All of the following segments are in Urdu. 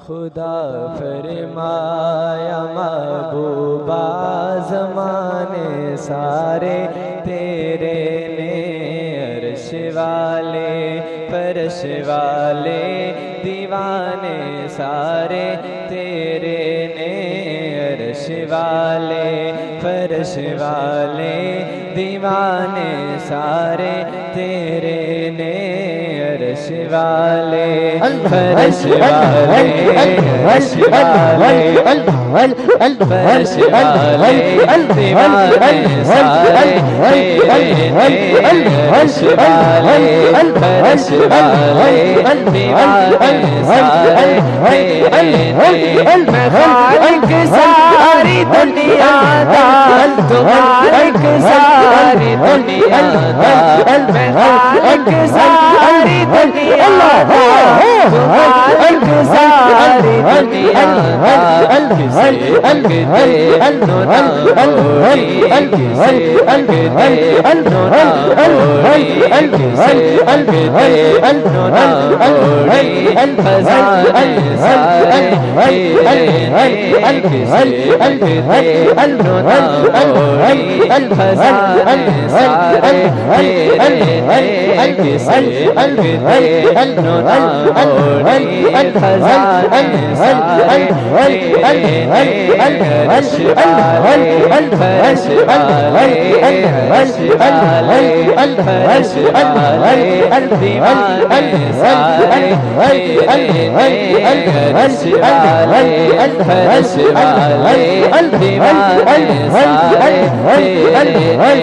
خدا فرمایا محبوبہ زمانے سارے تیرے نے، عرش والے فرش والے دیوانے سارے تیرے نے، عرش والے فرش والے دیوانے سارے تیرے نے، عرش والے فرش والے فرش والے فرش والے دیوانے سارے تیرے نے، عرش والے فرش والے دیوانے سارے تیرے نے، میں خالق ساری دنیا دا، تو خالق ساری دنیا دا، میں خالق ساری دنیا دا، تو خالق ساری دنیا دا، کسے الگ دے نو نہ ہوئی، کسے الگ دے نو نہ ہوئی، کسے الگ دے نو نہ ہوئی، خزانے سارے تیرے نے، کسے الگ دے نو نہ ہوئی، خزانے سارے تیرے نے، کسے الگ دے نو نہ ہوئی، خزانے سارے تیرے نے، عرش والے فرش والے عرش والے فرش والے دیوانے سارے تیرے نے، عرش والے فرش والے دیوانے سارے تیرے نے،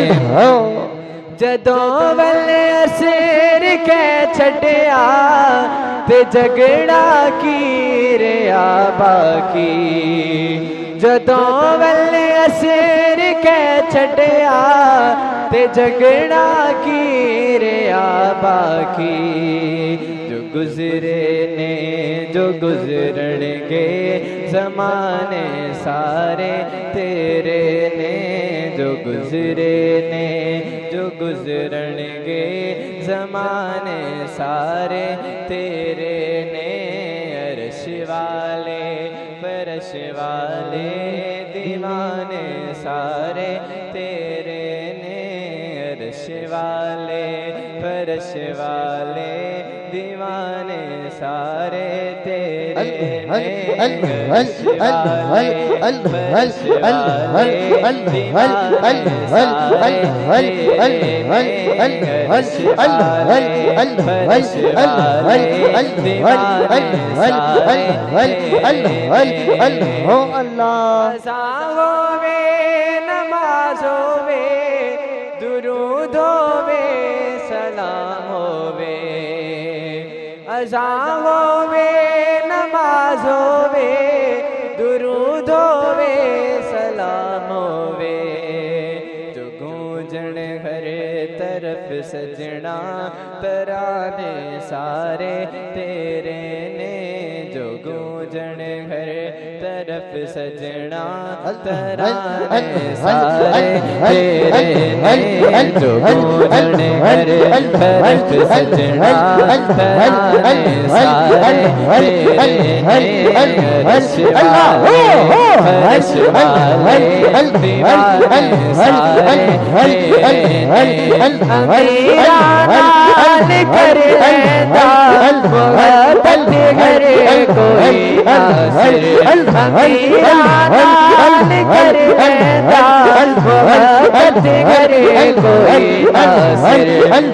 جدوں ویلے اسیر کے چھڈیا تے جھگڑا کی رہیا باقی، جدوں ویلے اسیر کے چھڈیا تے جھگڑا کی رہیا باقی، جو گزرے نے جو گزرن گے زمانے سارے تیرے نے، جو گزرے نے جو گزرن گے زمانے سارے تیرے نے، عرش والے فرش والے دیوانے سارے تیرے نے، عرش والے فرش والے دیوانے سارے تیرے نے، عرش والے فرش والے دیوانے سارے تیرے نے، عرش والے فرش والے دیوانے سارے تیرے نے، اذان ہووے نماز ہووے درود ہووے سلام ہووے، اذان ہووے نماز ہووے درود ہووے سلام ہووے، جو گونجن ہر طرف سجنا ترانے سارے تیرے نے، جو گونجن ہر طرف سجنا ترانے سارے تیرے نے، جو گونجن ہر طرف سجنا ترانے سارے تیرے نے، عرش والے فرش والے دیوانے سارے تیرے نے، امیران کر لیتا وقت گھر کوئی ناصر، امیران کر لیتا وقت گھر کوئی ناصر،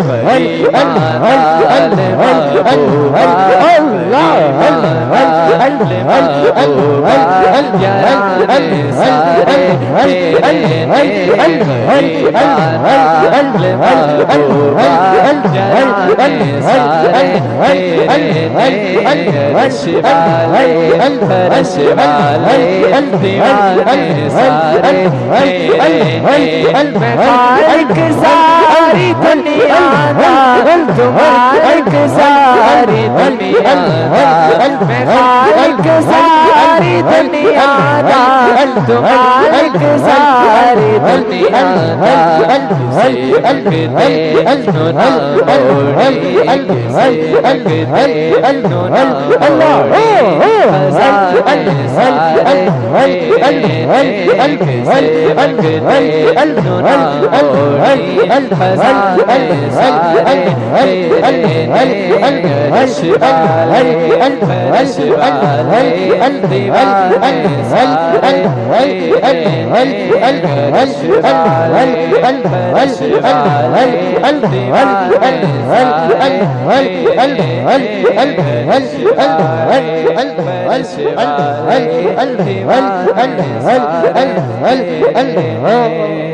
عرش والے فرش والے دیوانے سارے تیرے نے، میں خالق ساری دنیا دا، تو خالق ساری دنیا دا، میں خالق ساری دنیا دا، تو خالق ساری دنیا دا، کسے الگ دے نو نہ ہوئی، کسے الگ دے نو نہ ہوئی، الحمد